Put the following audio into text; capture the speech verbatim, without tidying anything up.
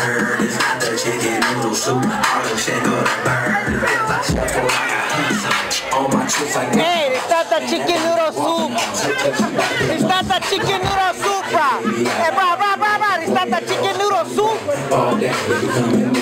bird. It's not the chicken noodle soup. All the shit go to bird. If I shuffle like a handsome. On my chips like Hey, it's not the chicken noodle soup. It's not the chicken noodle soup, bro. Hey, bro, bro, bro, bro. It's not the chicken noodle soup. all that.